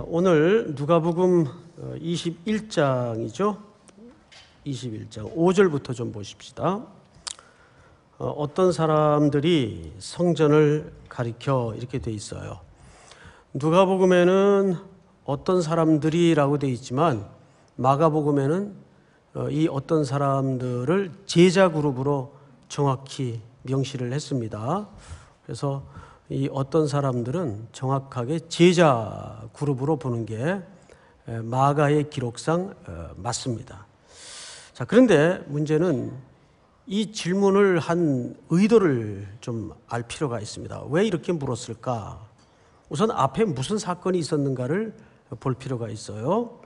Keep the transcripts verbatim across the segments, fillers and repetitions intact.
오늘 누가복음 이십일 장이죠. 이십일 장 오 절부터 좀 보십시다. 어떤 사람들이 성전을 가리켜 이렇게 돼 있어요. 누가복음에는 어떤 사람들이라고 돼 있지만 마가복음에는 이 어떤 사람들을 제자 그룹으로 정확히 명시를 했습니다. 그래서 이 어떤 사람들은 정확하게 제자 그룹으로 보는 게 마가의 기록상 맞습니다. 자, 그런데 문제는 이 질문을 한 의도를 좀 알 필요가 있습니다. 왜 이렇게 물었을까? 우선 앞에 무슨 사건이 있었는가를 볼 필요가 있어요.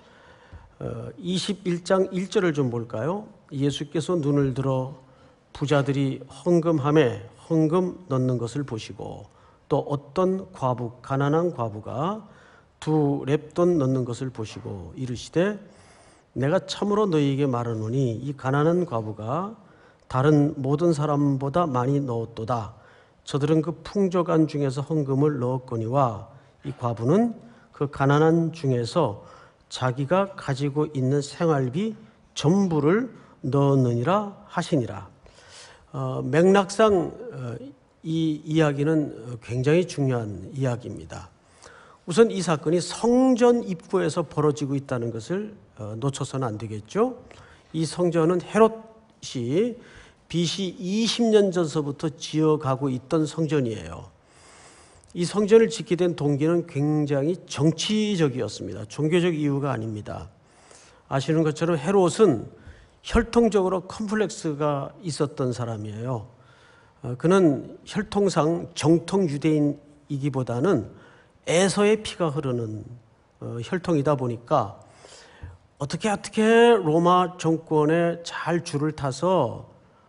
이십일 장 일 절을 좀 볼까요? 예수께서 눈을 들어 부자들이 헌금함에 헌금 넣는 것을 보시고 또 어떤 과부, 가난한 과부가 두 렙돈 넣는 것을 보시고 이르시되 내가 참으로 너희에게 말하노니 이 가난한 과부가 다른 모든 사람보다 많이 넣었도다. 저들은 그 풍족한 중에서 헌금을 넣었거니와 이 과부는 그 가난한 중에서 자기가 가지고 있는 생활비 전부를 넣었느니라 하시니라. 어, 맥락상 어, 이 이야기는 굉장히 중요한 이야기입니다. 우선 이 사건이 성전 입구에서 벌어지고 있다는 것을 놓쳐서는 안 되겠죠. 이 성전은 헤롯이 비씨 이십 년 전서부터 지어가고 있던 성전이에요. 이 성전을 짓게 된 동기는 굉장히 정치적이었습니다. 종교적 이유가 아닙니다. 아시는 것처럼 헤롯은 혈통적으로 컴플렉스가 있었던 사람이에요. 그는 혈통상 정통 유대인이기보다는 에서의 피가 흐르는 혈통이다 보니까 어떻게 어떻게 로마 정권에 잘 줄을 타서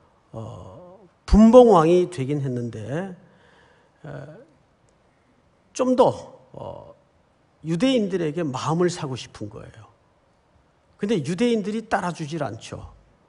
분봉왕이 되긴 했는데 좀 더 유대인들에게 마음을 사고 싶은 거예요. 근데 유대인들이 따라주질 않죠.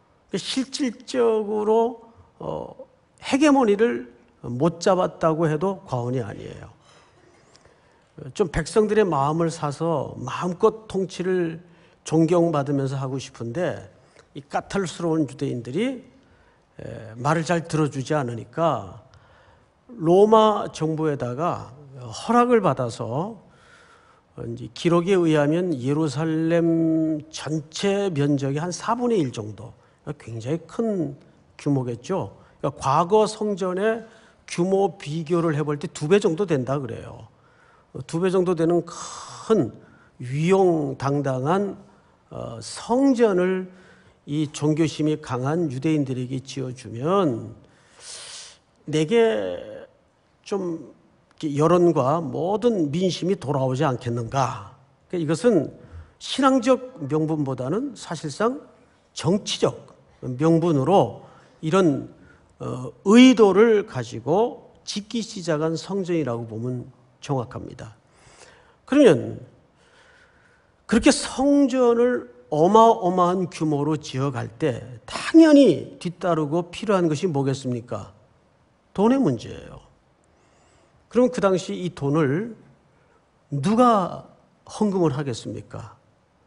실질적으로 헤게모니를 못 잡았다고 해도 과언이 아니에요. 좀 백성들의 마음을 사서 마음껏 통치를 존경받으면서 하고 싶은데 이 까탈스러운 유대인들이 말을 잘 들어주지 않으니까 로마 정부에다가 허락을 받아서 이제 기록에 의하면 예루살렘 전체 면적의 한 사분의 일 정도, 굉장히 큰 규모겠죠. 그러니까 과거 성전의 규모 비교를 해볼 때 두 배 정도 된다 그래요. 두 배 정도 되는 큰 위용당당한 성전을 이 종교심이 강한 유대인들에게 지어주면 내게 좀 여론과 모든 민심이 돌아오지 않겠는가. 그러니까 이것은 신앙적 명분보다는 사실상 정치적 명분으로 이런 의도를 가지고 짓기 시작한 성전이라고 보면 정확합니다. 그러면 그렇게 성전을 어마어마한 규모로 지어갈 때 당연히 뒤따르고 필요한 것이 뭐겠습니까? 돈의 문제예요. 그럼 그 당시 이 돈을 누가 헌금을 하겠습니까?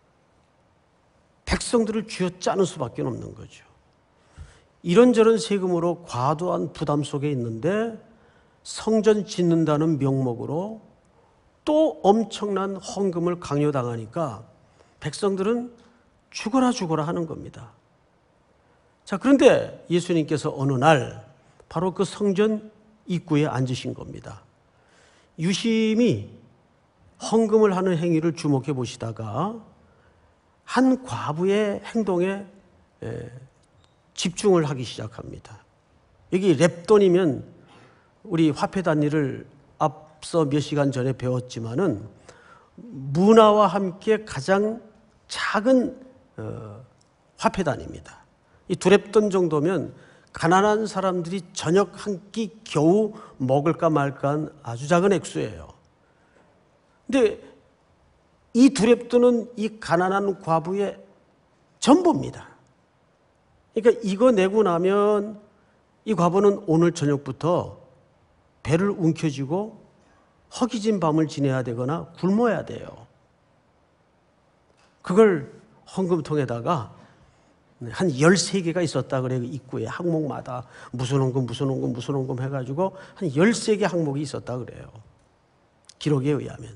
백성들을 쥐어짜는 수밖에 없는 거죠. 이런저런 세금으로 과도한 부담 속에 있는데 성전 짓는다는 명목으로 또 엄청난 헌금을 강요당하니까 백성들은 죽어라 죽어라 하는 겁니다. 자, 그런데 예수님께서 어느 날 바로 그 성전 입구에 앉으신 겁니다. 유심히 헌금을 하는 행위를 주목해 보시다가 한 과부의 행동에 집중을 하기 시작합니다. 여기 렙돈이면 우리 화폐 단위를 앞서 몇 시간 전에 배웠지만은 문화와 함께 가장 작은 어, 화폐 단위입니다. 이 두 렙돈 정도면 가난한 사람들이 저녁 한 끼 겨우 먹을까 말까 한 아주 작은 액수예요. 근데 이 두 렙돈은 이 가난한 과부의 전부입니다. 그러니까 이거 내고 나면 이 과부는 오늘 저녁부터 배를 움켜쥐고 허기진 밤을 지내야 되거나 굶어야 돼요. 그걸 헌금통에다가 한 열세 개가 있었다 그래요. 입구에 항목마다 무슨 헌금 무슨 헌금 무슨 헌금 해가지고 한 열세 개 항목이 있었다 그래요. 기록에 의하면.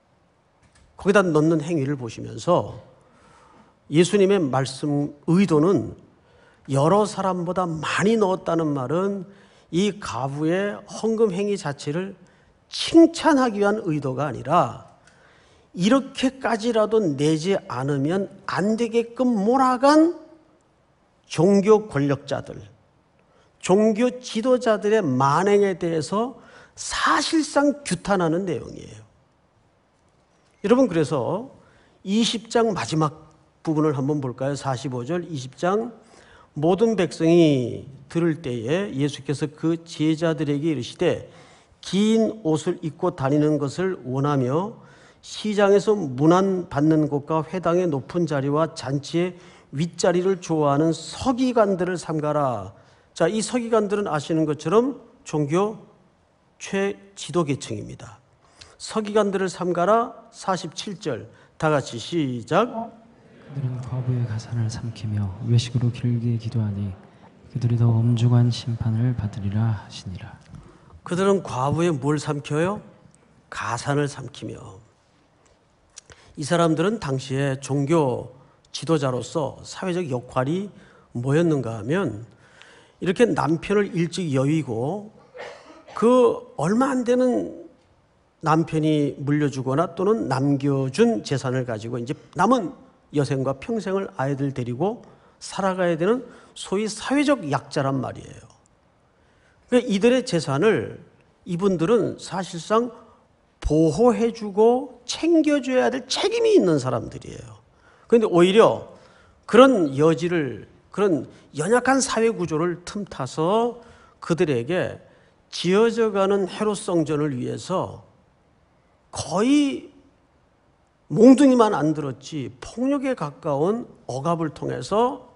거기다 넣는 행위를 보시면서 예수님의 말씀 의도는 여러 사람보다 많이 넣었다는 말은 이 과부의 헌금 행위 자체를 칭찬하기 위한 의도가 아니라 이렇게까지라도 내지 않으면 안 되게끔 몰아간 종교 권력자들, 종교 지도자들의 만행에 대해서 사실상 규탄하는 내용이에요. 여러분, 그래서 이십 장 마지막 부분을 한번 볼까요? 사십오 절 이십 장. 모든 백성이 들을 때에 예수께서 그 제자들에게 이르시되 긴 옷을 입고 다니는 것을 원하며 시장에서 문안 받는 곳과 회당의 높은 자리와 잔치의 윗자리를 좋아하는 서기관들을 삼가라. 자, 이 서기관들은 아시는 것처럼 종교 최지도 계층입니다. 서기관들을 삼가라. 사십칠 절 다 같이 시작. 그들은 과부의 가산을 삼키며 외식으로 길게 기도하니 그들이 더 엄중한 심판을 받으리라 하시니라. 그들은 과부의 뭘 삼켜요? 가산을 삼키며. 이 사람들은 당시에 종교 지도자로서 사회적 역할이 뭐였는가 하면 이렇게 남편을 일찍 여의고 그 얼마 안 되는 남편이 물려주거나 또는 남겨준 재산을 가지고 이제 남은 여생과 평생을 아이들 데리고 살아가야 되는 소위 사회적 약자란 말이에요. 그러니까 이들의 재산을 이분들은 사실상 보호해주고 챙겨줘야 될 책임이 있는 사람들이에요. 그런데 오히려 그런 여지를, 그런 연약한 사회 구조를 틈타서 그들에게 지어져가는 해로성전을 위해서 거의 몽둥이만 안 들었지 폭력에 가까운 억압을 통해서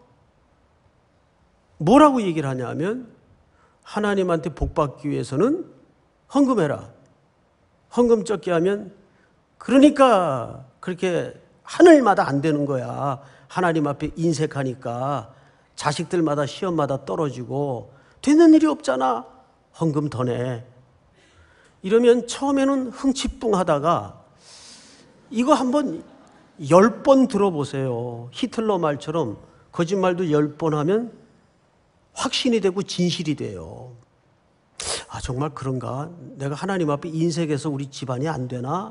뭐라고 얘기를 하냐면 하나님한테 복받기 위해서는 헌금해라. 헌금 적게 하면 그러니까 그렇게 하늘마다 안 되는 거야. 하나님 앞에 인색하니까 자식들마다 시험마다 떨어지고 되는 일이 없잖아. 헌금 더 내. 이러면 처음에는 흥칫뿡하다가 이거 한번 열 번 들어보세요. 히틀러 말처럼 거짓말도 열 번 하면 확신이 되고 진실이 돼요. 아, 정말 그런가? 내가 하나님 앞에 인색해서 우리 집안이 안 되나?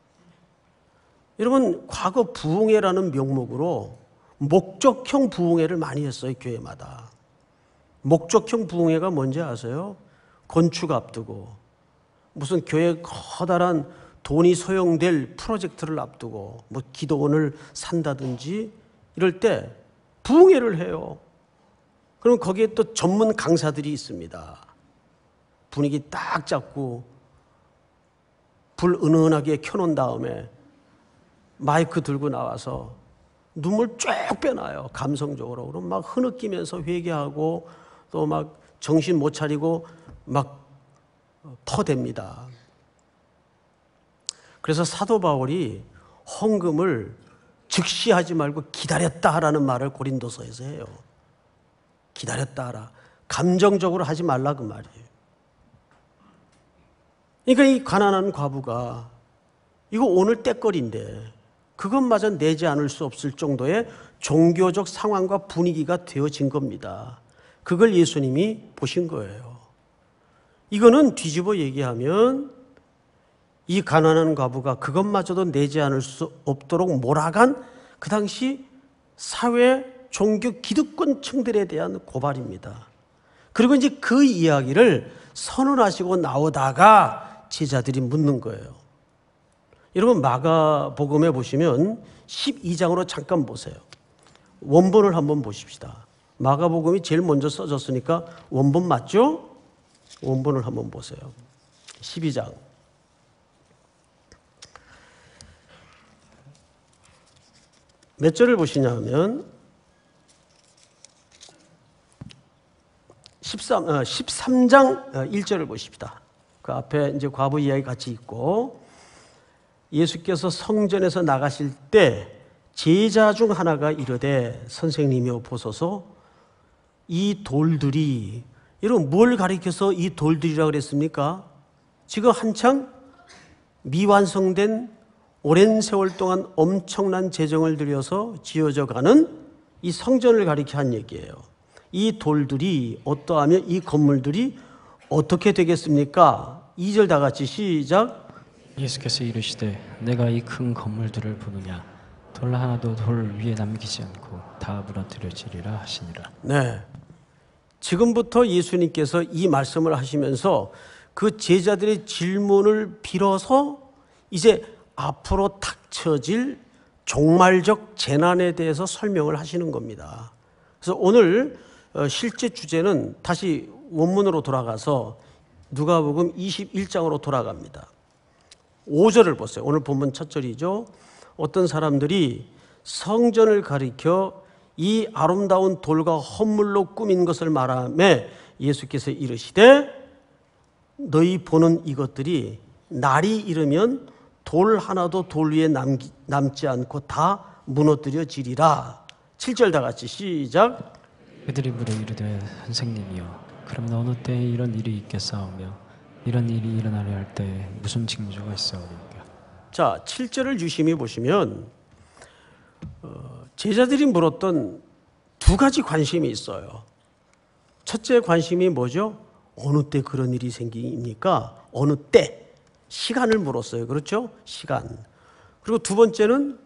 여러분, 과거 부흥회라는 명목으로 목적형 부흥회를 많이 했어요, 교회마다. 목적형 부흥회가 뭔지 아세요? 건축 앞두고 무슨 교회 커다란 돈이 소용될 프로젝트를 앞두고 뭐 기도원을 산다든지 이럴 때 부흥회를 해요. 그럼 거기에 또 전문 강사들이 있습니다. 분위기 딱 잡고 불 은은하게 켜놓은 다음에 마이크 들고 나와서 눈물 쫙 빼놔요. 감성적으로. 그럼 막 흐느끼면서 회개하고 또 막 정신 못 차리고 막 터댑니다. 그래서 사도 바울이 헌금을 즉시 하지 말고 기다렸다 하라는 말을 고린도서에서 해요. 기다렸다 하라. 감정적으로 하지 말라 그 말이에요. 그러니까 이 가난한 과부가 이거 오늘 때거리인데 그것마저 내지 않을 수 없을 정도의 종교적 상황과 분위기가 되어진 겁니다. 그걸 예수님이 보신 거예요. 이거는 뒤집어 얘기하면 이 가난한 과부가 그것마저도 내지 않을 수 없도록 몰아간 그 당시 사회 종교 기득권층들에 대한 고발입니다. 그리고 이제 그 이야기를 선언하시고 나오다가 제자들이 묻는 거예요. 여러분, 마가복음에 보시면 십이 장으로 잠깐 보세요. 원본을 한번 보십시다. 마가복음이 제일 먼저 써졌으니까 원본 맞죠? 원본을 한번 보세요. 십이 장. 몇 절을 보시냐면 십삼, 어, 십삼 장 일 절을 보십시다. 그 앞에 이제 과부 이야기 같이 있고 예수께서 성전에서 나가실 때 제자 중 하나가 이르되 선생님이여 보소서 이 돌들이, 여러분 뭘 가리켜서 이 돌들이라고 그랬습니까? 지금 한창 미완성된 오랜 세월 동안 엄청난 재정을 들여서 지어져 가는 이 성전을 가리켜 한 얘기예요. 이 돌들이 어떠하면 이 건물들이 어떻게 되겠습니까? 이 절 다 같이 시작. 예수께서 이르시되 내가 이 큰 건물들을 보느냐 돌 하나도 돌 위에 남기지 않고 다 무너뜨려지리라 하시니라. 네. 지금부터 예수님께서 이 말씀을 하시면서 그 제자들의 질문을 빌어서 이제 앞으로 닥쳐질 종말적 재난에 대해서 설명을 하시는 겁니다. 그래서 오늘 실제 주제는 다시 원문으로 돌아가서 누가복음 이십일 장으로 돌아갑니다. 오 절을 보세요. 오늘 본문 첫 절이죠. 어떤 사람들이 성전을 가리켜 이 아름다운 돌과 헌물로 꾸민 것을 말하며 예수께서 이르시되 너희 보는 이것들이 날이 이르면 돌 하나도 돌 위에 남기, 남지 않고 다 무너뜨려지리라. 칠 절 다 같이 시작. 그들이 물어 이르되 선생님이여 그럼 어느 때에 이런 일이 있겠사오며 이런 일이 일어나려 할 때에 무슨 징조가 있사오리까. 자, 칠 절을 유심히 보시면 어, 제자들이 물었던 두 가지 관심이 있어요. 첫째 관심이 뭐죠? 어느 때 그런 일이 생깁니까? 어느 때? 시간을 물었어요. 그렇죠? 시간. 그리고 두 번째는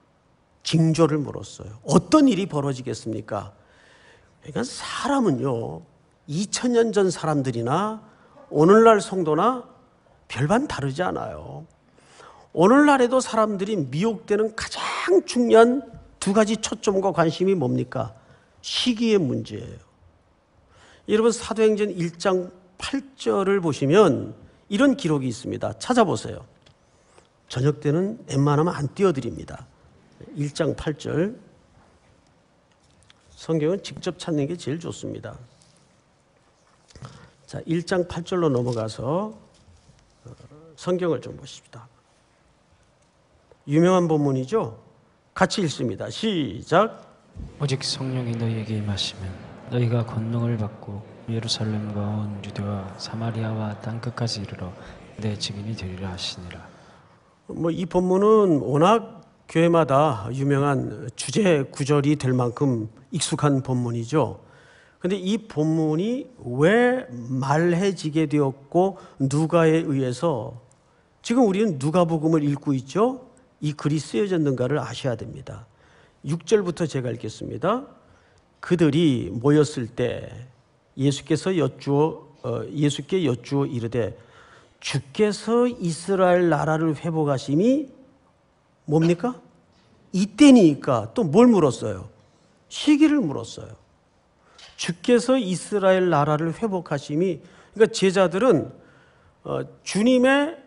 징조를 물었어요. 어떤 일이 벌어지겠습니까? 그러니까 사람은요, 이천 년 전 사람들이나 오늘날 성도나 별반 다르지 않아요. 오늘날에도 사람들이 미혹되는 가장 중요한 두 가지 초점과 관심이 뭡니까? 시기의 문제예요. 여러분 사도행전 일 장 팔 절을 보시면 이런 기록이 있습니다. 찾아보세요. 저녁 때는 웬만하면 안 띄워드립니다. 일 장 팔 절. 성경은 직접 찾는 게 제일 좋습니다. 자, 일 장 팔 절로 넘어가서 성경을 좀 보십시다. 유명한 본문이죠? 같이 읽습니다. 시작. 오직 성령이 너희에게 임하시면 너희가 권능을 받고 예루살렘과 온 유대와 사마리아와 땅끝까지 이르러 내 증인이 되리라 하시니라. 뭐 이 본문은 워낙 교회마다 유명한 주제 구절이 될 만큼 익숙한 본문이죠. 그런데 이 본문이 왜 말해지게 되었고 누가에 의해서 지금 우리는 누가복음을 읽고 있죠. 이 글이 쓰여졌는가를 아셔야 됩니다. 육 절부터 제가 읽겠습니다. 그들이 모였을 때 예수께서 여쭈어 어, 예수께 여쭈어 이르되 주께서 이스라엘 나라를 회복하심이 뭡니까? 이때니까. 또 뭘 물었어요? 시기를 물었어요. 주께서 이스라엘 나라를 회복하심이, 그러니까 제자들은 어, 주님의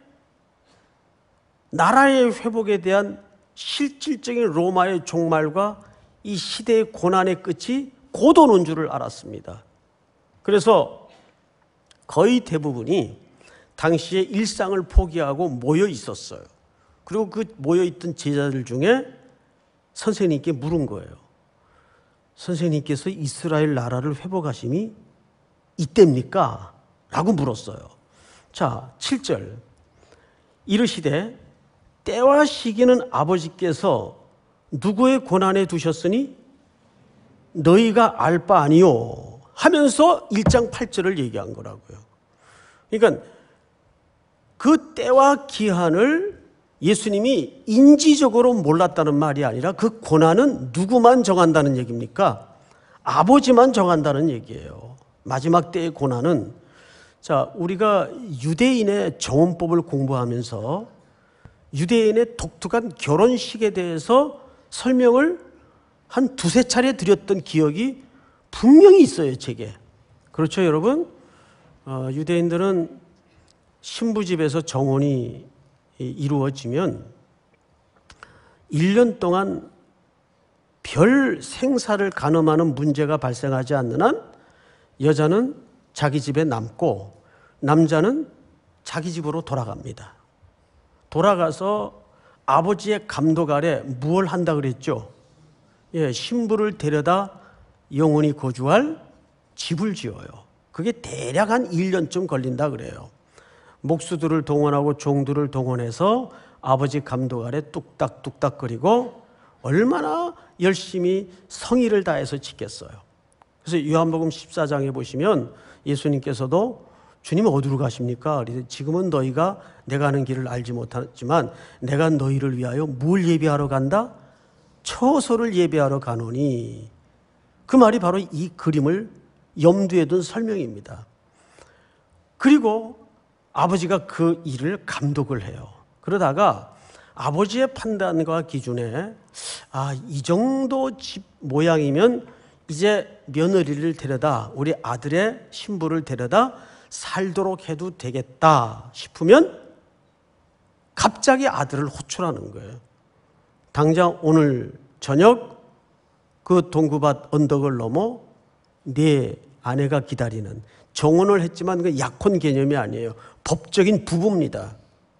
나라의 회복에 대한 실질적인 로마의 종말과 이 시대의 고난의 끝이 곧 오는 줄을 알았습니다. 그래서 거의 대부분이 당시의 일상을 포기하고 모여 있었어요. 그리고 그 모여 있던 제자들 중에 선생님께 물은 거예요. 선생님께서 이스라엘 나라를 회복하심이 이때입니까? 라고 물었어요. 자, 칠 절. 이르시되 때와 시기는 아버지께서 누구의 권한에 두셨으니 너희가 알 바 아니요 하면서 일 장 팔 절을 얘기한 거라고요. 그러니까 그 때와 기한을 예수님이 인지적으로 몰랐다는 말이 아니라 그 권한은 누구만 정한다는 얘기입니까? 아버지만 정한다는 얘기예요. 마지막 때의 권한은, 자, 우리가 유대인의 정혼법을 공부하면서 유대인의 독특한 결혼식에 대해서 설명을 한 두세 차례 드렸던 기억이 분명히 있어요, 제게. 그렇죠, 여러분? 어, 유대인들은 신부집에서 정혼이 이루어지면 일 년 동안 별 생사를 가늠하는 문제가 발생하지 않는 한 여자는 자기 집에 남고 남자는 자기 집으로 돌아갑니다. 돌아가서 아버지의 감독 아래 무엇을 한다 그랬죠? 예, 신부를 데려다 영원히 거주할 집을 지어요. 그게 대략 한 일 년쯤 걸린다 그래요. 목수들을 동원하고 종들을 동원해서 아버지 감독 아래 뚝딱뚝딱 거리고 얼마나 열심히 성의를 다해서 짓겠어요. 그래서 요한복음 십사 장에 보시면 예수님께서도 주님 어디로 가십니까? 지금은 너희가 내가 하는 길을 알지 못하지만 내가 너희를 위하여 뭘 예비하러 간다? 처소를 예비하러 가노니. 그 말이 바로 이 그림을 염두에 둔 설명입니다. 그리고 아버지가 그 일을 감독을 해요. 그러다가 아버지의 판단과 기준에 아, 이 정도 집 모양이면 이제 며느리를 데려다 우리 아들의 신부를 데려다 살도록 해도 되겠다 싶으면 갑자기 아들을 호출하는 거예요. 당장 오늘 저녁 그 동구밭 언덕을 넘어 네 아내가 기다리는, 정혼을 했지만 그 약혼 개념이 아니에요. 법적인 부부입니다.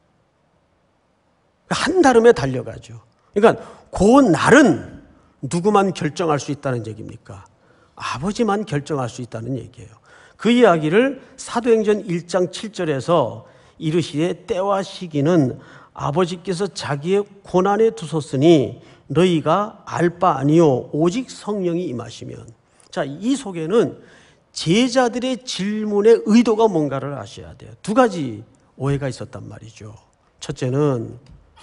한달음에 달려가죠. 그러니까 그 날은 누구만 결정할 수 있다는 얘기입니까? 아버지만 결정할 수 있다는 얘기예요. 그 이야기를 사도행전 일 장 칠 절에서 이르시되 때와 시기는 아버지께서 자기의 고난에 두셨으니 너희가 알 바 아니요 오직 성령이 임하시면. 자, 이 속에는 제자들의 질문의 의도가 뭔가를 아셔야 돼요. 두 가지 오해가 있었단 말이죠. 첫째는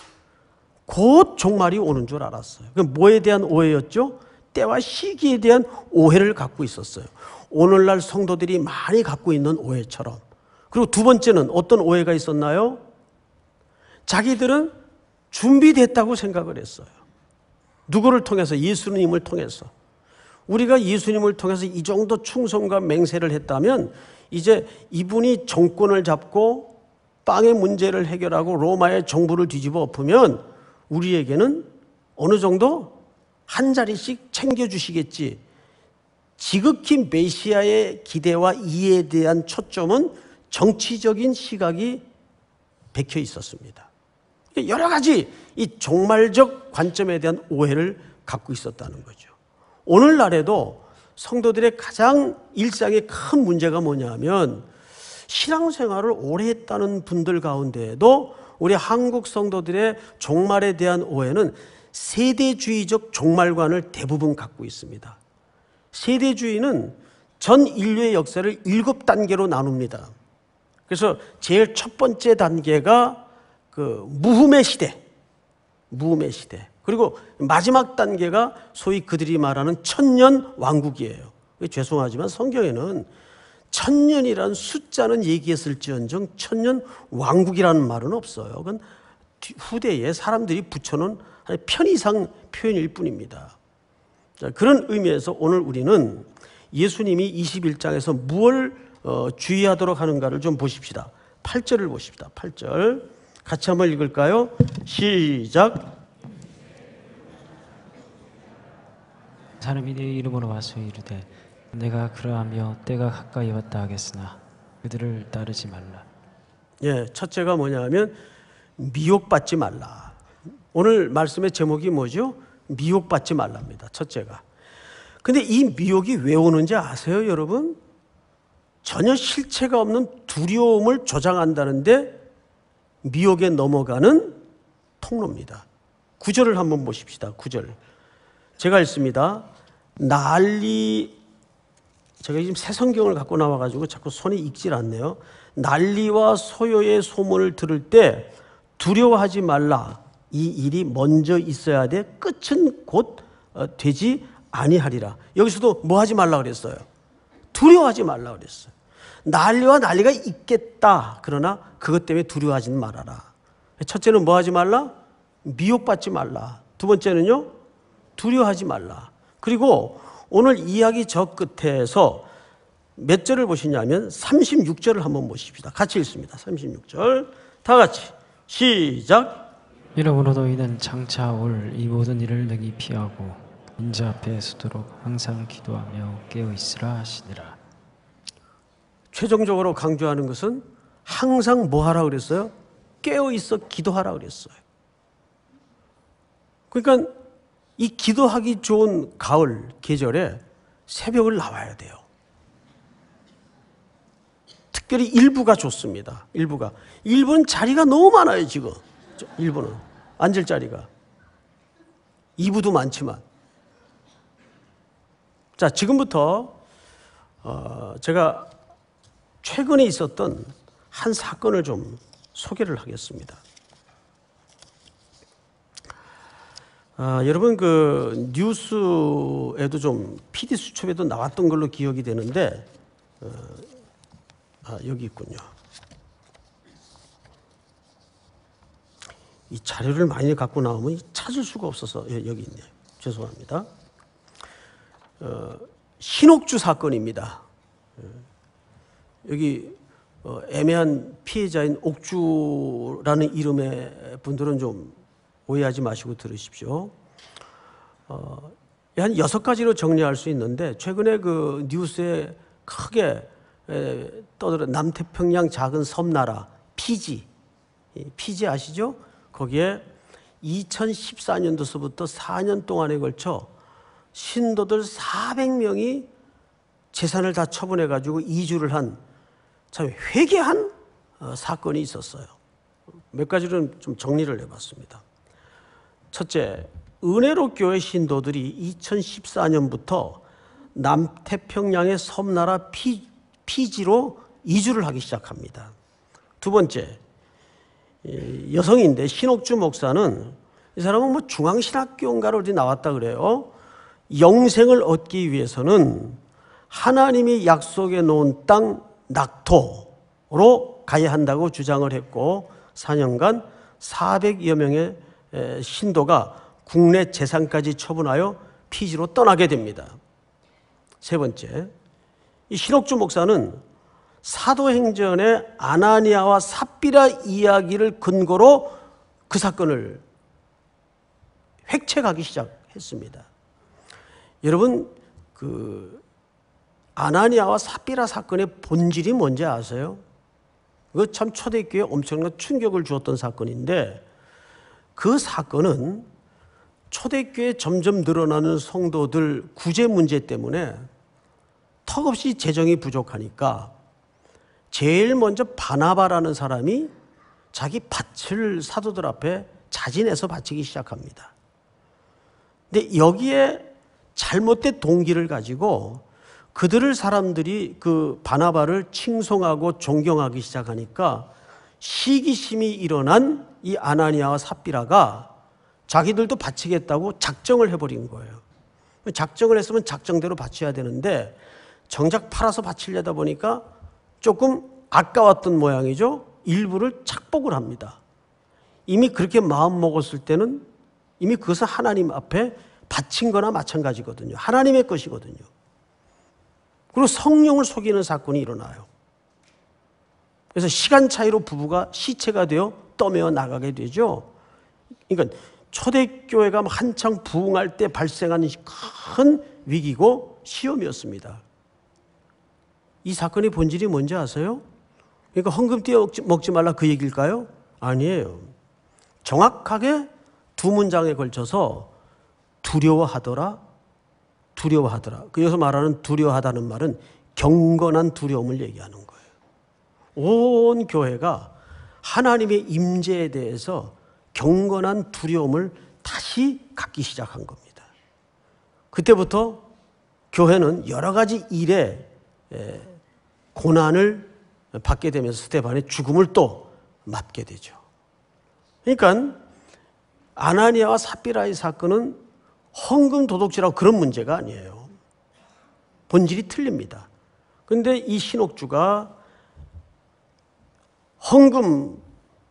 곧 종말이 오는 줄 알았어요. 그 뭐에 대한 오해였죠? 때와 시기에 대한 오해를 갖고 있었어요. 오늘날 성도들이 많이 갖고 있는 오해처럼. 그리고 두 번째는 어떤 오해가 있었나요? 자기들은 준비됐다고 생각을 했어요. 누구를 통해서? 예수님을 통해서. 우리가 예수님을 통해서 이 정도 충성과 맹세를 했다면 이제 이분이 정권을 잡고 땅의 문제를 해결하고 로마의 정부를 뒤집어 엎으면 우리에게는 어느 정도 한 자리씩 챙겨주시겠지. 지극히 메시아의 기대와 이해에 대한 초점은 정치적인 시각이 박혀 있었습니다. 여러 가지 이 종말적 관점에 대한 오해를 갖고 있었다는 거죠. 오늘날에도 성도들의 가장 일상의 큰 문제가 뭐냐면 신앙생활을 오래 했다는 분들 가운데에도 우리 한국 성도들의 종말에 대한 오해는 세대주의적 종말관을 대부분 갖고 있습니다. 세대주의는 전 인류의 역사를 일곱 단계로 나눕니다. 그래서 제일 첫 번째 단계가 그 무흠의 시대, 무흠의 시대. 그리고 마지막 단계가 소위 그들이 말하는 천년 왕국이에요. 죄송하지만 성경에는 천년이라는 숫자는 얘기했을지언정 천년 왕국이라는 말은 없어요. 그건 후대에 사람들이 붙여놓은 편의상 표현일 뿐입니다. 자, 그런 의미에서 오늘 우리는 예수님이 이십일 장에서 무엇을 어, 주의하도록 하는가를 좀 보십시다. 팔 절을 보십시다. 팔 절 같이 한번 읽을까요? 시작. 사람이 내 이름으로 와서 이르되 내가 그러하며 때가 가까이 왔다 하겠으나 그들을 따르지 말라. 예, 첫째가 뭐냐면 미혹받지 말라. 오늘 말씀의 제목이 뭐죠? 미혹받지 말랍니다. 첫째가. 근데 이 미혹이 왜 오는지 아세요, 여러분? 전혀 실체가 없는 두려움을 조장한다는데 미혹에 넘어가는 통로입니다. 구 절을 한번 보십시다. 구 절. 제가 읽습니다. 난리, 제가 지금 새 성경을 갖고 나와가지고 자꾸 손이 익질 않네요. 난리와 소요의 소문을 들을 때 두려워하지 말라. 이 일이 먼저 있어야 돼. 끝은 곧 되지 아니하리라. 여기서도 뭐 하지 말라 그랬어요? 두려워하지 말라 그랬어요. 난리와 난리가 있겠다. 그러나 그것 때문에 두려워하지 말아라. 첫째는 뭐 하지 말라? 미혹받지 말라. 두 번째는요? 두려워하지 말라. 그리고 오늘 이야기 저 끝에서 몇 절을 보시냐면 삼십육 절을 한번 보십시다. 같이 읽습니다. 삼십육 절 다 같이 시작. 이러므로도 이는 장차 올 이 모든 일을 능히 피하고 인자 앞에 서도록 항상 기도하며 깨어 있으라 하시니라. 최종적으로 강조하는 것은 항상 뭐 하라 그랬어요? 깨어 있어 기도하라 그랬어요. 그러니까 이 기도하기 좋은 가을 계절에 새벽을 나와야 돼요. 특별히 일부가 좋습니다. 일부가. 일부는 자리가 너무 많아요, 지금. 일부는. 앉을 자리가. 이부도 많지만. 자, 지금부터 어, 제가 최근에 있었던 한 사건을 좀 소개를 하겠습니다. 아, 여러분 그 뉴스에도 좀 피디 수첩에도 나왔던 걸로 기억이 되는데 어, 아, 여기 있군요. 이 자료를 많이 갖고 나오면 찾을 수가 없어서 예, 여기 있네요. 죄송합니다. 어, 신옥주 사건입니다. 여기 어, 애매한 피해자인 옥주라는 이름의 분들은 좀 오해하지 마시고 들으십시오. 어, 한 여섯 가지로 정리할 수 있는데 최근에 그 뉴스에 크게 에, 떠들어 남태평양 작은 섬나라 피지, 피지 아시죠? 거기에 이천십사 년도서부터 사 년 동안에 걸쳐 신도들 사백 명이 재산을 다 처분해 가지고 이주를 한 참 회개한 어, 사건이 있었어요. 몇 가지를 좀 정리를 해봤습니다. 첫째, 은혜로 교회 신도들이 이천십사 년부터 남태평양의 섬나라 피, 피지로 이주를 하기 시작합니다. 두 번째, 여성인데 신옥주 목사는 이 사람은 뭐 중앙신학교인가로 어디 나왔다 그래요. 영생을 얻기 위해서는 하나님이 약속해 놓은 땅 낙토로 가야 한다고 주장을 했고 사 년간 사백여 명의 신도가 국내 재산까지 처분하여 피지로 떠나게 됩니다. 세 번째, 이 신옥주 목사는 사도행전의 아나니아와 삽비라 이야기를 근거로 그 사건을 획책하기 시작했습니다. 여러분, 그 아나니아와 삽비라 사건의 본질이 뭔지 아세요? 이거 참 초대교회에 엄청난 충격을 주었던 사건인데 그 사건은 초대교회에 점점 늘어나는 성도들 구제 문제 때문에 턱없이 재정이 부족하니까 제일 먼저 바나바라는 사람이 자기 밭을 사도들 앞에 자진해서 바치기 시작합니다. 근데 여기에 잘못된 동기를 가지고 그들을 사람들이 그 바나바를 칭송하고 존경하기 시작하니까 시기심이 일어난 이 아나니아와 삽비라가 자기들도 바치겠다고 작정을 해버린 거예요. 작정을 했으면 작정대로 바쳐야 되는데 정작 팔아서 바치려다 보니까 조금 아까웠던 모양이죠. 일부를 착복을 합니다. 이미 그렇게 마음 먹었을 때는 이미 그것은 하나님 앞에 바친 거나 마찬가지거든요. 하나님의 것이거든요. 그리고 성령을 속이는 사건이 일어나요. 그래서 시간 차이로 부부가 시체가 되어 떠매어 나가게 되죠. 그러니까 초대교회가 한창 부흥할 때 발생한 큰 위기고 시험이었습니다. 이 사건의 본질이 뭔지 아세요? 그러니까 헌금 떼어 먹지 말라 그 얘기일까요? 아니에요. 정확하게 두 문장에 걸쳐서 두려워하더라, 두려워하더라. 여기서 말하는 두려워하다는 말은 경건한 두려움을 얘기하는 거예요. 온 교회가 하나님의 임재에 대해서 경건한 두려움을 다시 갖기 시작한 겁니다. 그때부터 교회는 여러 가지 일에 고난을 받게 되면서 스데반의 죽음을 또 맞게 되죠. 그러니까 아나니아와 삽비라의 사건은 헌금 도둑질하고 그런 문제가 아니에요. 본질이 틀립니다. 그런데 이 신옥주가 헌금을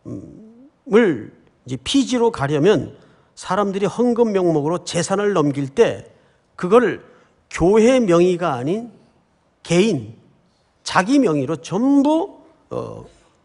이제 피지로 가려면 사람들이 헌금 명목으로 재산을 넘길 때 그걸 교회 명의가 아닌 개인, 자기 명의로 전부 어,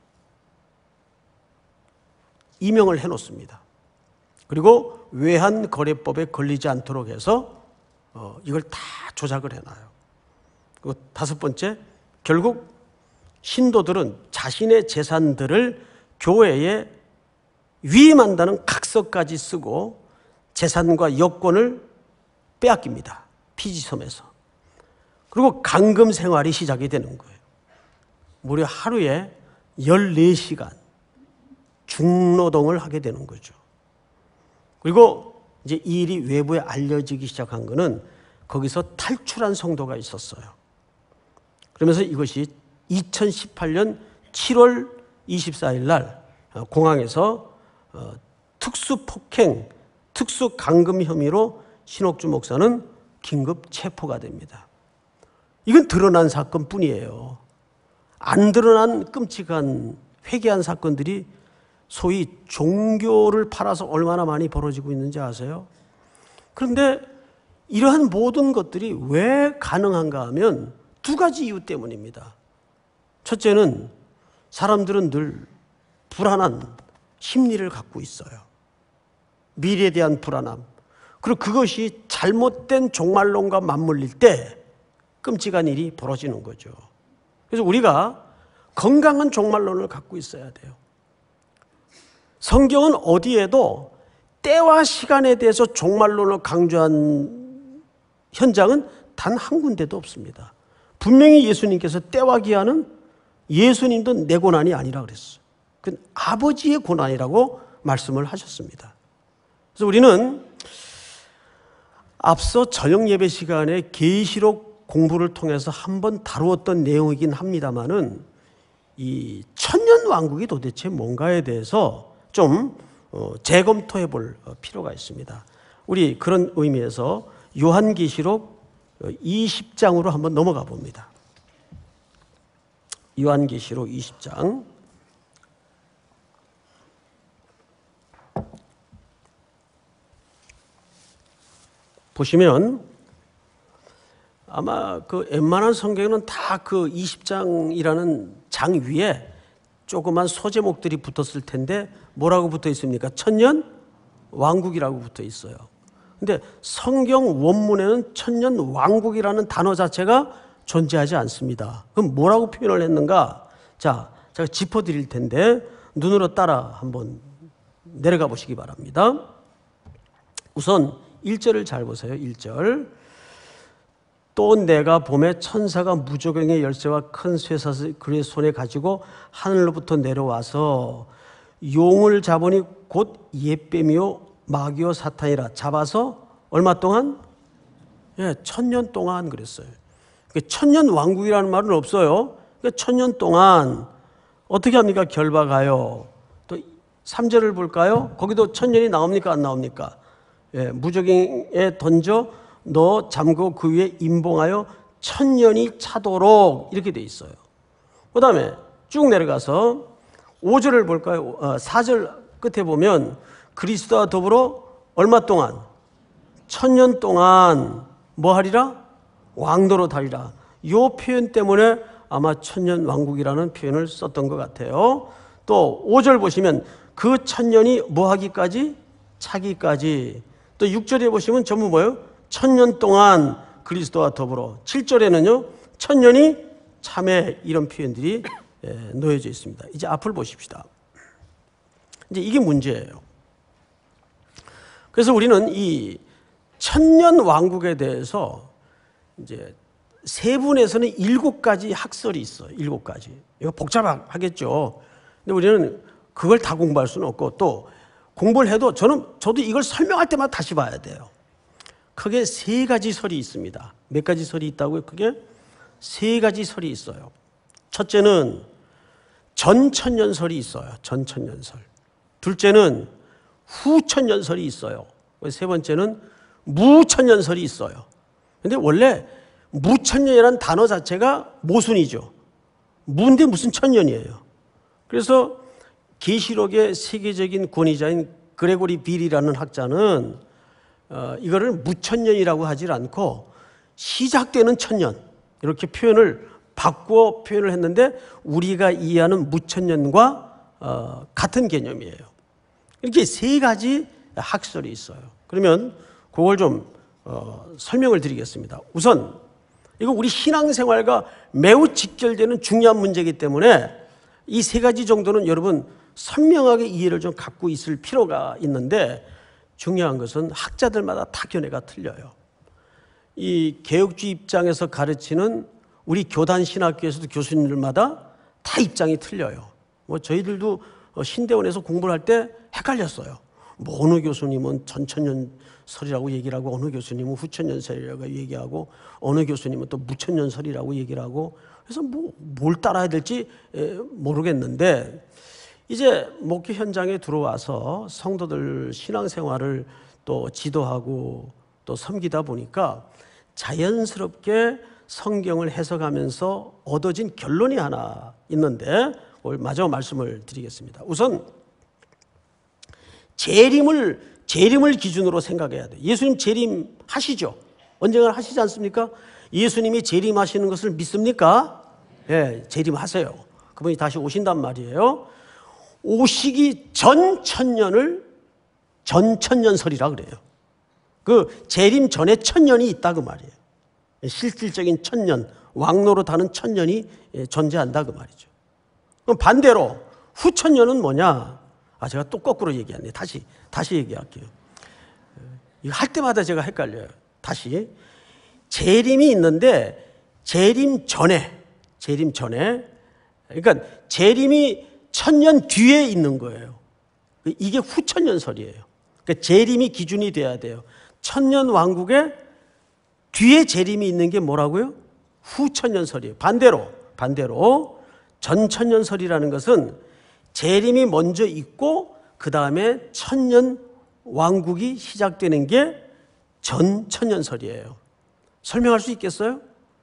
임명을 해놓습니다. 그리고 외환거래법에 걸리지 않도록 해서 어, 이걸 다 조작을 해놔요. 그리고 다섯 번째, 결국 신도들은 자신의 재산들을 교회에 위임한다는 각서까지 쓰고 재산과 여권을 빼앗깁니다. 피지섬에서. 그리고 감금 생활이 시작이 되는 거예요. 무려 하루에 열네 시간 중노동을 하게 되는 거죠. 그리고 이제 이 일이 외부에 알려지기 시작한 것은 거기서 탈출한 성도가 있었어요. 그러면서 이것이 이천십팔 년 칠월 이십사일 날 공항에서 특수폭행, 특수감금 혐의로 신옥주 목사는 긴급 체포가 됩니다. 이건 드러난 사건뿐이에요. 안 드러난 끔찍한 회개한 사건들이 소위 종교를 팔아서 얼마나 많이 벌어지고 있는지 아세요? 그런데 이러한 모든 것들이 왜 가능한가 하면 두 가지 이유 때문입니다. 첫째는 사람들은 늘 불안한 심리를 갖고 있어요. 미래에 대한 불안함. 그리고 그것이 잘못된 종말론과 맞물릴 때 끔찍한 일이 벌어지는 거죠. 그래서 우리가 건강한 종말론을 갖고 있어야 돼요. 성경은 어디에도 때와 시간에 대해서 종말론을 강조한 현장은 단 한 군데도 없습니다. 분명히 예수님께서 때와 기한은 예수님도 내 고난이 아니라 그랬어요. 그건 아버지의 고난이라고 말씀을 하셨습니다. 그래서 우리는 앞서 저녁 예배 시간에 계시록 공부를 통해서 한번 다루었던 내용이긴 합니다만은 이 천년 왕국이 도대체 뭔가에 대해서 좀 재검토해 볼 필요가 있습니다. 우리 그런 의미에서 요한계시록 이십 장으로 한번 넘어가 봅니다. 요한계시록 이십 장. 보시면 아마 그 웬만한 성경에는 다 그 이십 장이라는 장 위에 조그만 소제목들이 붙었을 텐데 뭐라고 붙어 있습니까? 천년 왕국이라고 붙어 있어요. 근데 성경 원문에는 천년 왕국이라는 단어 자체가 존재하지 않습니다. 그럼 뭐라고 표현을 했는가? 자, 제가 짚어드릴 텐데 눈으로 따라 한번 내려가 보시기 바랍니다. 우선 일 절을 잘 보세요. 일 절. 또 내가 봄에 천사가 무저갱의 열쇠와 큰 쇠사슬 그의 손에 가지고 하늘로부터 내려와서 용을 잡으니 곧 옛뱀이요 마귀요 사탄이라 잡아서 얼마 동안? 예, 천년 동안 그랬어요. 천년 왕국이라는 말은 없어요. 천년 동안 어떻게 합니까? 결박하여. 또 삼 절을 볼까요? 거기도 천년이 나옵니까? 안 나옵니까? 예, 무저갱에 던져 너 잠그고 그 위에 임봉하여 천년이 차도록 이렇게 돼 있어요. 그 다음에 쭉 내려가서 오 절을 볼까요? 어, 사 절 끝에 보면 그리스도와 더불어 얼마 동안? 천년 동안 뭐 하리라? 왕도로 다리라. 이 표현 때문에 아마 천년 왕국이라는 표현을 썼던 것 같아요. 또 오 절 보시면 그 천년이 뭐 하기까지? 차기까지. 또 육 절에 보시면 전부 뭐예요? 천년 동안 그리스도와 더불어. 칠 절에는요 천년이 참회 이런 표현들이 놓여져 있습니다. 이제 앞을 보십시다. 이제 이게 문제예요. 그래서 우리는 이 천년 왕국에 대해서 이제 세분에서는 일곱 가지 학설이 있어요. 일곱 가지. 이거 복잡하겠죠. 근데 우리는 그걸 다 공부할 수는 없고 또 공부를 해도 저는 저도 이걸 설명할 때마다 다시 봐야 돼요. 크게 세 가지 설이 있습니다. 몇 가지 설이 있다고요? 크게 세 가지 설이 있어요. 첫째는 전천년설이 있어요. 전천년설. 둘째는 후천년설이 있어요. 세 번째는 무천년설이 있어요. 근데 원래 무천년이라는 단어 자체가 모순이죠. 무인데 무슨 천년이에요. 그래서 계시록의 세계적인 권위자인 그레고리 빌이라는 학자는 어, 이거를 무천년이라고 하지 않고 시작되는 천년 이렇게 표현을 바꾸어 표현을 했는데 우리가 이해하는 무천년과 어, 같은 개념이에요. 이렇게 세 가지 학설이 있어요. 그러면 그걸 좀 어, 설명을 드리겠습니다. 우선 이거 우리 신앙생활과 매우 직결되는 중요한 문제이기 때문에 이 세 가지 정도는 여러분 선명하게 이해를 좀 갖고 있을 필요가 있는데 중요한 것은 학자들마다 다 견해가 틀려요. 이 개혁주의 입장에서 가르치는 우리 교단 신학교에서도 교수님들마다 다 입장이 틀려요. 뭐 저희들도 신대원에서 공부를 할 때 헷갈렸어요. 뭐 어느 교수님은 전천년설이라고 얘기를 하고 어느 교수님은 후천년설이라고 얘기하고 어느 교수님은 또 무천년설이라고 얘기를 하고 그래서 뭐 뭘 따라야 될지 모르겠는데 이제 목회 현장에 들어와서 성도들 신앙생활을 또 지도하고 또 섬기다 보니까 자연스럽게 성경을 해석하면서 얻어진 결론이 하나 있는데 오늘 마저 말씀을 드리겠습니다. 우선 재림을 재림을 기준으로 생각해야 돼요. 예수님 재림 하시죠? 언젠가 하시지 않습니까? 예수님이 재림하시는 것을 믿습니까? 예, 재림하세요. 그분이 다시 오신단 말이에요. 오시기 전 천년을 전천년설이라 그래요. 그 재림 전에 천년이 있다 그 말이에요. 실질적인 천년, 왕노릇하는 천년이 존재한다 그 말이죠. 그럼 반대로 후천년은 뭐냐? 아, 제가 또 거꾸로 얘기하네. 다시 다시 얘기할게요. 이거 할 때마다 제가 헷갈려요. 다시 재림이 있는데 재림 전에 재림 전에 그러니까 재림이 천년 뒤에 있는 거예요. 이게 후천년설이에요. 그러니까 재림이 기준이 돼야 돼요. 천년 왕국에 뒤에 재림이 있는 게 뭐라고요? 후천년설이에요. 반대로 반대로 전천년설이라는 것은 재림이 먼저 있고 그 다음에 천년 왕국이 시작되는 게 전천년설이에요. 설명할 수 있겠어요?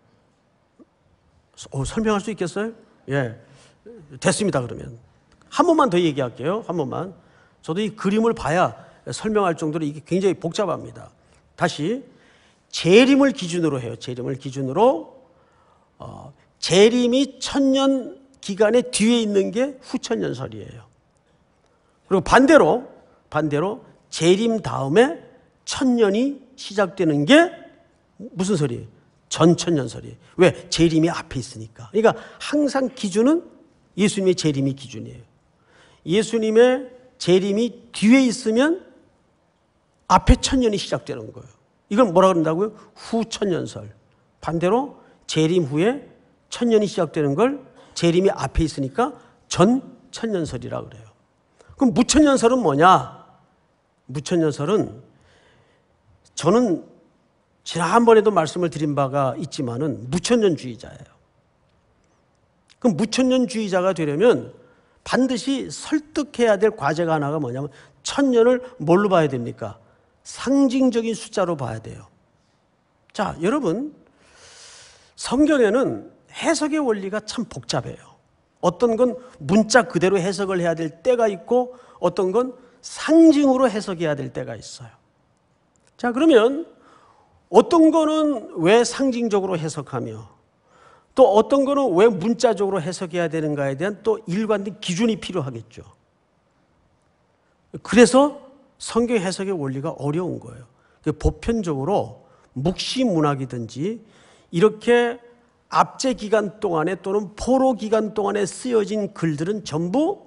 어, 설명할 수 있겠어요? 예, 됐습니다. 그러면 한 번만 더 얘기할게요. 한 번만. 저도 이 그림을 봐야 설명할 정도로 이게 굉장히 복잡합니다. 다시 재림을 기준으로 해요. 재림을 기준으로 어, 재림이 천년 기간의 뒤에 있는 게 후천년설이에요. 그리고 반대로 반대로 재림 다음에 천년이 시작되는 게 무슨 설이에요? 전천년설이에요. 왜? 재림이 앞에 있으니까. 그러니까 항상 기준은 예수님의 재림이 기준이에요. 예수님의 재림이 뒤에 있으면 앞에 천년이 시작되는 거예요. 이건 뭐라 그런다고요? 후천년설. 반대로 재림 후에 천년이 시작되는 걸 재림이 앞에 있으니까 전천년설이라 그래요. 그럼 무천년설은 뭐냐? 무천년설은 저는 지난번에도 말씀을 드린 바가 있지만은 무천년주의자예요. 그럼 무천년주의자가 되려면 반드시 설득해야 될 과제가 하나가 뭐냐면 천년을 뭘로 봐야 됩니까? 상징적인 숫자로 봐야 돼요. 자, 여러분 성경에는 해석의 원리가 참 복잡해요. 어떤 건 문자 그대로 해석을 해야 될 때가 있고 어떤 건 상징으로 해석해야 될 때가 있어요. 자, 그러면 어떤 거는 왜 상징적으로 해석하며 또 어떤 거는 왜 문자적으로 해석해야 되는가에 대한 또 일관된 기준이 필요하겠죠. 그래서 성경 해석의 원리가 어려운 거예요. 보편적으로 묵시 문학이든지 이렇게 압제 기간 동안에 또는 포로 기간 동안에 쓰여진 글들은 전부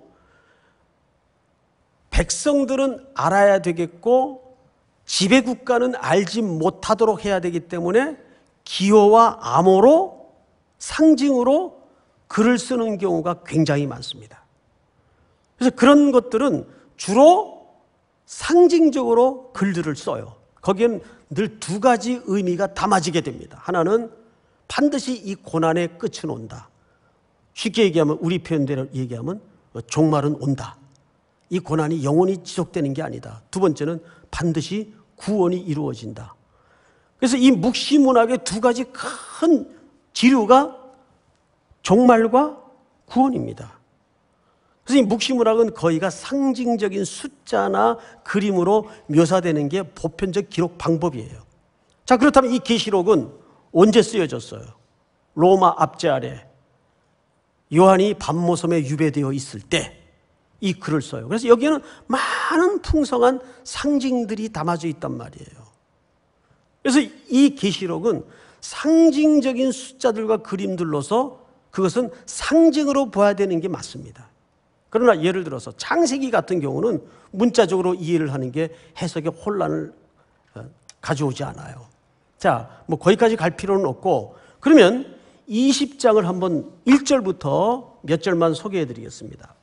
백성들은 알아야 되겠고 지배국가는 알지 못하도록 해야 되기 때문에 기호와 암호로 상징으로 글을 쓰는 경우가 굉장히 많습니다. 그래서 그런 것들은 주로 상징적으로 글들을 써요. 거기에는 늘 두 가지 의미가 담아지게 됩니다. 하나는 반드시 이 고난의 끝은 온다. 쉽게 얘기하면 우리 표현대로 얘기하면 종말은 온다. 이 고난이 영원히 지속되는 게 아니다. 두 번째는 반드시 구원이 이루어진다. 그래서 이 묵시문학의 두 가지 큰 지류가 종말과 구원입니다. 그래서 이 묵시문학은 거의가 상징적인 숫자나 그림으로 묘사되는 게 보편적 기록 방법이에요. 자, 그렇다면 이 계시록은 언제 쓰여졌어요? 로마 압제 아래 요한이 밤모섬에 유배되어 있을 때 이 글을 써요. 그래서 여기에는 많은 풍성한 상징들이 담아져 있단 말이에요. 그래서 이 계시록은 상징적인 숫자들과 그림들로서 그것은 상징으로 봐야 되는 게 맞습니다. 그러나 예를 들어서 창세기 같은 경우는 문자적으로 이해를 하는 게 해석에 혼란을 가져오지 않아요. 자, 뭐 거기까지 갈 필요는 없고, 그러면 이십 장을 한번 일 절부터 몇 절만 소개해 드리겠습니다.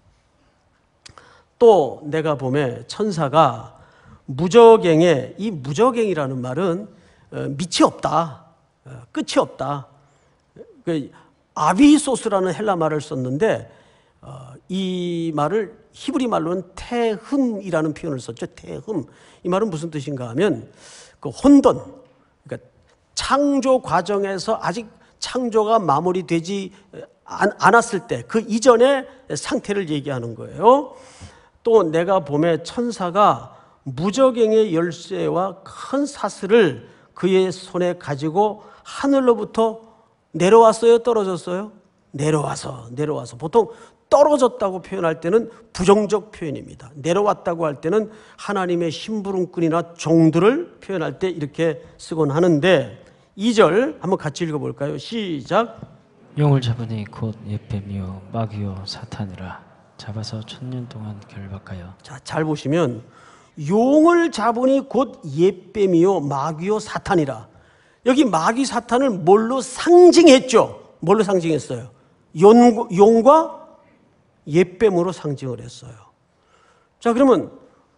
또 내가 보매 천사가 무저갱에, 이 무저갱이라는 말은 밑이 없다, 끝이 없다. 아비소스라는 헬라 말을 썼는데 이 말을 히브리 말로는 태흠이라는 표현을 썼죠. 태흠. 이 말은 무슨 뜻인가 하면 그 혼돈, 그러니까 창조 과정에서 아직 창조가 마무리되지 않았을 때 그 이전의 상태를 얘기하는 거예요. 또 내가 보매 천사가 무저갱의 열쇠와 큰 사슬을 그의 손에 가지고 하늘로부터 내려왔어요, 떨어졌어요? 내려와서, 내려와서. 보통 떨어졌다고 표현할 때는 부정적 표현입니다. 내려왔다고 할 때는 하나님의 심부름꾼이나 종들을 표현할 때 이렇게 쓰곤 하는데, 이 절 한번 같이 읽어볼까요? 시작. 용을 잡으니 곧 옛뱀이요 마귀요 사탄이라. 잡아서 천년 동안 결박하여. 자, 잘 보시면 용을 잡으니 곧 옛뱀이요 마귀요 사탄이라. 여기 마귀 사탄을 뭘로 상징했죠? 뭘로 상징했어요? 용, 용과 옛뱀으로 상징을 했어요. 자, 그러면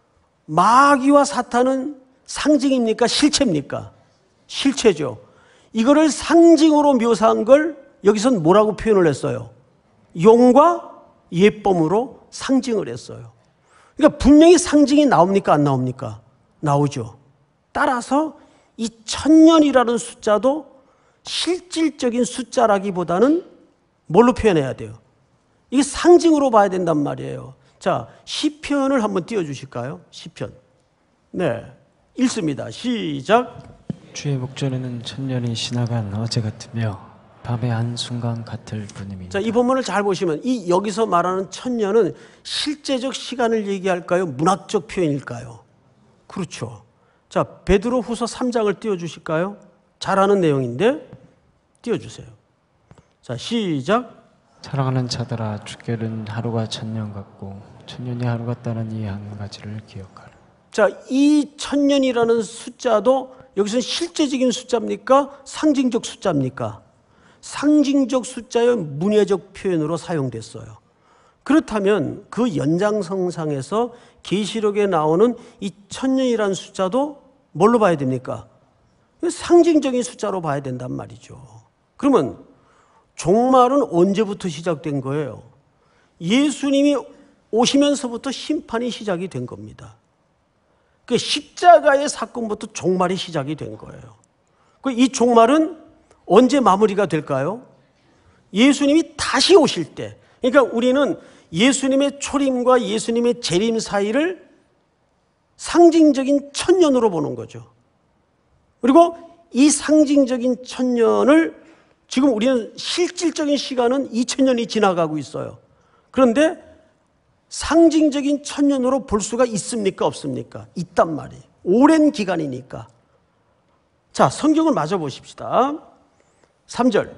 마귀와 사탄은 상징입니까? 실체입니까? 실체죠. 이거를 상징으로 묘사한 걸 여기선 뭐라고 표현을 했어요? 용과 옛뱀으로 상징을 했어요. 그러니까 분명히 상징이 나옵니까? 안 나옵니까? 나오죠. 따라서 이 천년이라는 숫자도 실질적인 숫자라기보다는 뭘로 표현해야 돼요? 이게 상징으로 봐야 된단 말이에요. 자, 시편을 한번 띄워주실까요? 시편. 네, 읽습니다. 시작. 주의 목전에는 천년이 지나간 어제 같으며 밤의 한순간 같을 뿐입니다. 자, 이 본문을 잘 보시면 이 여기서 말하는 천년은 실제적 시간을 얘기할까요? 문학적 표현일까요? 그렇죠. 자, 베드로 후서 삼 장을 띄워주실까요? 잘 아는 내용인데 띄워주세요. 자, 시작. 사랑하는 자들아, 주께는 하루가 천년 같고 천년이 하루 같다는 이 한 가지를 기억하라. 자, 이 천년이라는 숫자도 여기서는 실제적인 숫자입니까? 상징적 숫자입니까? 상징적 숫자의 문예적 표현으로 사용됐어요. 그렇다면 그 연장선상에서 계시록에 나오는 이 천년이라는 숫자도 뭘로 봐야 됩니까? 상징적인 숫자로 봐야 된단 말이죠. 그러면 종말은 언제부터 시작된 거예요? 예수님이 오시면서부터 심판이 시작이 된 겁니다. 그 십자가의 사건부터 종말이 시작이 된 거예요. 이 종말은 언제 마무리가 될까요? 예수님이 다시 오실 때. 그러니까 우리는 예수님의 초림과 예수님의 재림 사이를 상징적인 천년으로 보는 거죠. 그리고 이 상징적인 천년을 지금 우리는 실질적인 시간은 이천 년이 지나가고 있어요. 그런데 상징적인 천년으로 볼 수가 있습니까? 없습니까? 있단 말이에요. 오랜 기간이니까. 자, 성경을 마저 보십시다. 삼 절.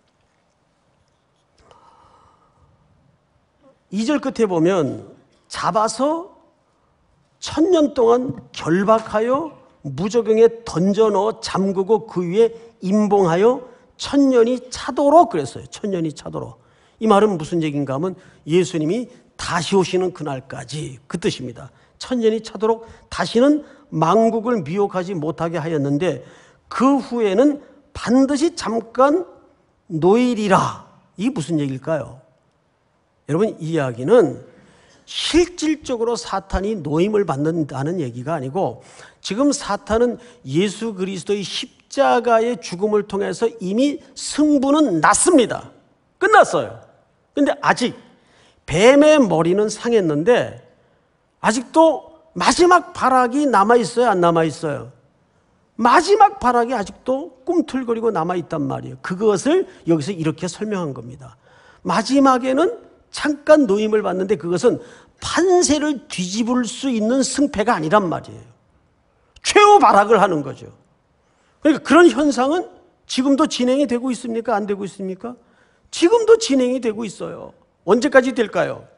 이 절 끝에 보면 잡아서 천년 동안 결박하여 무저갱에 던져 넣어 잠그고 그 위에 임봉하여 천년이 차도록 그랬어요. 천년이 차도록. 이 말은 무슨 얘기인가 하면 예수님이 다시 오시는 그날까지 그 뜻입니다. 천년이 차도록 다시는 만국을 미혹하지 못하게 하였는데 그 후에는 반드시 잠깐 노일이라. 이게 무슨 얘기일까요? 여러분, 이 이야기는 실질적으로 사탄이 노임을 받는다는 얘기가 아니고 지금 사탄은 예수 그리스도의 십자가의 죽음을 통해서 이미 승부는 났습니다. 끝났어요. 근데 아직 뱀의 머리는 상했는데 아직도 마지막 발악이 남아있어요? 안 남아있어요? 마지막 발악이 아직도 꿈틀거리고 남아있단 말이에요. 그것을 여기서 이렇게 설명한 겁니다. 마지막에는 잠깐 노임을 받는데 그것은 판세를 뒤집을 수 있는 승패가 아니란 말이에요. 최후 발악을 하는 거죠. 그러니까 그런 현상은 지금도 진행이 되고 있습니까? 안 되고 있습니까? 지금도 진행이 되고 있어요. 언제까지 될까요?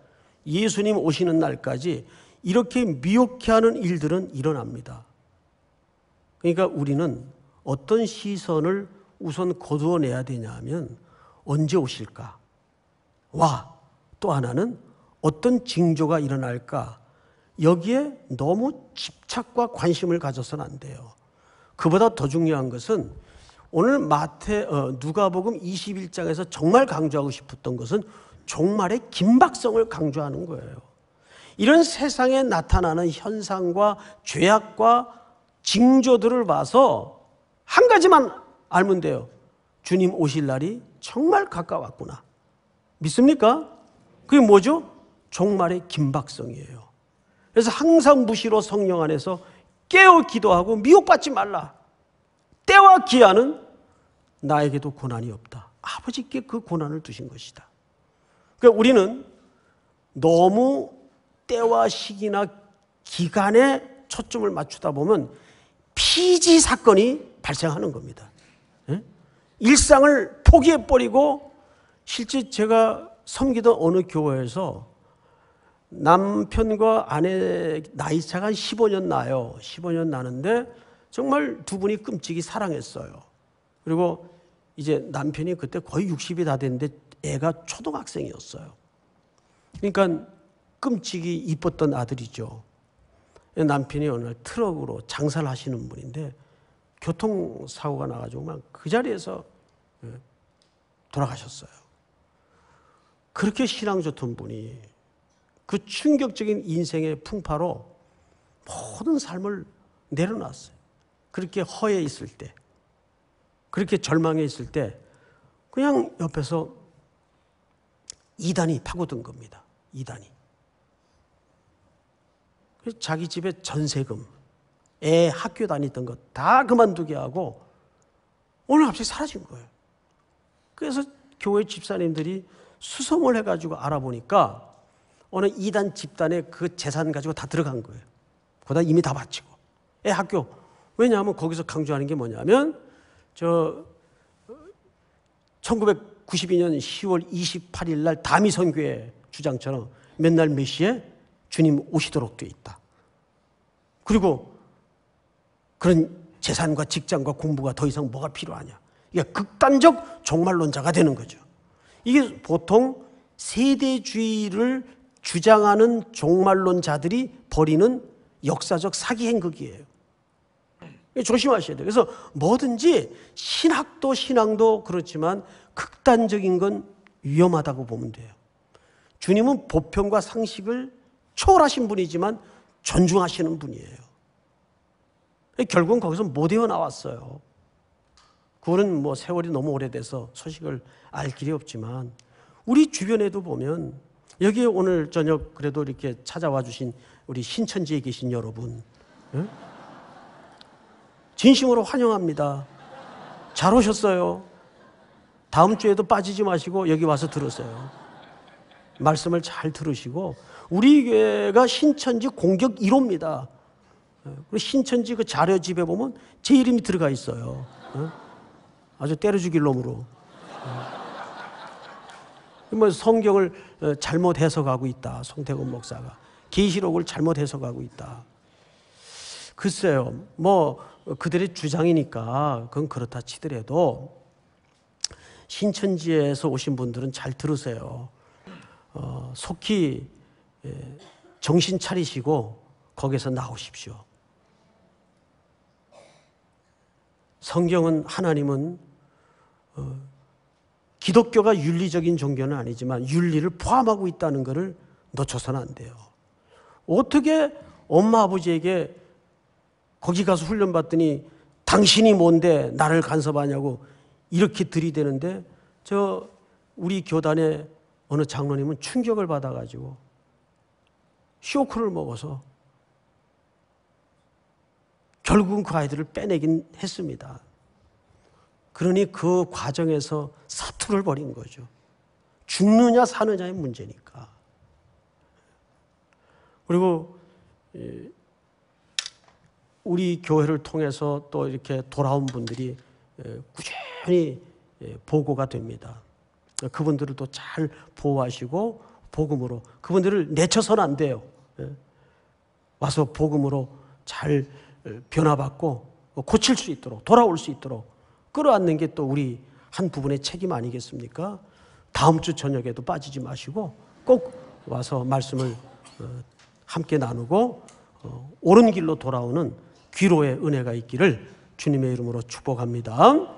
예수님 오시는 날까지 이렇게 미혹해 하는 일들은 일어납니다. 그러니까 우리는 어떤 시선을 우선 거두어내야 되냐 하면 언제 오실까? 와, 또 하나는 어떤 징조가 일어날까? 여기에 너무 집착과 관심을 가져서는 안 돼요. 그보다 더 중요한 것은 오늘 마태 어, 누가복음 이십일 장에서 정말 강조하고 싶었던 것은 종말의 긴박성을 강조하는 거예요. 이런 세상에 나타나는 현상과 죄악과 징조들을 봐서 한 가지만 알면 돼요. 주님 오실 날이 정말 가까웠구나. 믿습니까? 그게 뭐죠? 종말의 긴박성이에요. 그래서 항상 무시로 성령 안에서 깨어 기도하고 미혹받지 말라. 때와 기한은 나에게도 고난이 없다. 아버지께 그 고난을 두신 것이다. 그러니까 우리는 너무 때와 시기나 기간에 초점을 맞추다 보면 피지 사건이 발생하는 겁니다. 예? 일상을 포기해버리고 실제 제가 섬기던 어느 교회에서 남편과 아내 나이 차가 한 십오 년 나요. 십오 년 나는데 정말 두 분이 끔찍이 사랑했어요. 그리고 이제 남편이 그때 거의 육십이 다 됐는데 애가 초등학생이었어요. 그러니까 끔찍이 이뻤던 아들이죠. 남편이 어느 날 트럭으로 장사를 하시는 분인데 교통사고가 나가지고 막 그 자리에서 돌아가셨어요. 그렇게 신앙 좋던 분이 그 충격적인 인생의 풍파로 모든 삶을 내려놨어요. 그렇게 허에 있을 때, 그렇게 절망해 있을 때 그냥 옆에서 이단이 파고든 겁니다. 이단이. 자기 집에 전세금, 애 학교 다니던 것 다 그만두게 하고 오늘 갑자기 사라진 거예요. 그래서 교회 집사님들이 수송을 해가지고 알아보니까 어느 이단 집단에 그 재산 가지고 다 들어간 거예요. 거기다 이미 다 바치고. 애 학교. 왜냐하면 거기서 강조하는 게 뭐냐면 저 천구백구십이 년 시월 이십팔일 날 다미선교회 주장처럼 몇 날 몇 시에 주님 오시도록 되어 있다. 그리고 그런 재산과 직장과 공부가 더 이상 뭐가 필요하냐. 이게 극단적 종말론자가 되는 거죠. 이게 보통 세대주의를 주장하는 종말론자들이 벌이는 역사적 사기 행극이에요. 조심하셔야 돼요. 그래서 뭐든지 신학도 신앙도 그렇지만 극단적인 건 위험하다고 보면 돼요. 주님은 보편과 상식을 초월하신 분이지만 존중하시는 분이에요. 결국은 거기서 못 헤어나왔어요. 그거는 뭐 세월이 너무 오래돼서 소식을 알 길이 없지만 우리 주변에도 보면 여기에 오늘 저녁 그래도 이렇게 찾아와 주신 우리 신천지에 계신 여러분, 예? 진심으로 환영합니다. 잘 오셨어요. 다음 주에도 빠지지 마시고 여기 와서 들으세요. 말씀을 잘 들으시고 우리 교회가 신천지 공격 일 호입니다. 그리고 신천지 그 자료집에 보면 제 이름이 들어가 있어요. 아주 때려 죽일 놈으로. 뭐 성경을 잘못 해석하고 있다. 송태곤 목사가. 계시록을 잘못 해석하고 있다. 글쎄요. 뭐 그들의 주장이니까 그건 그렇다 치더라도 신천지에서 오신 분들은 잘 들으세요. 어, 속히 정신 차리시고 거기서 나오십시오. 성경은 하나님은 어, 기독교가 윤리적인 종교는 아니지만 윤리를 포함하고 있다는 것을 놓쳐서는 안 돼요. 어떻게 엄마 아버지에게 거기 가서 훈련받더니 당신이 뭔데 나를 간섭하냐고 이렇게 들이대는데 저 우리 교단의 어느 장로님은 충격을 받아가지고 쇼크를 먹어서 결국은 그 아이들을 빼내긴 했습니다. 그러니 그 과정에서 사투를 벌인 거죠. 죽느냐 사느냐의 문제니까. 그리고 우리 교회를 통해서 또 이렇게 돌아온 분들이 꾸준히 보고가 됩니다. 그분들을 또 잘 보호하시고 복음으로 그분들을 내쳐서는 안 돼요. 예. 와서 복음으로 잘 변화받고 고칠 수 있도록 돌아올 수 있도록 끌어안는 게 또 우리 한 부분의 책임 아니겠습니까? 다음 주 저녁에도 빠지지 마시고 꼭 와서 말씀을 함께 나누고 옳은 길로 돌아오는 귀로의 은혜가 있기를 주님의 이름으로 축복합니다.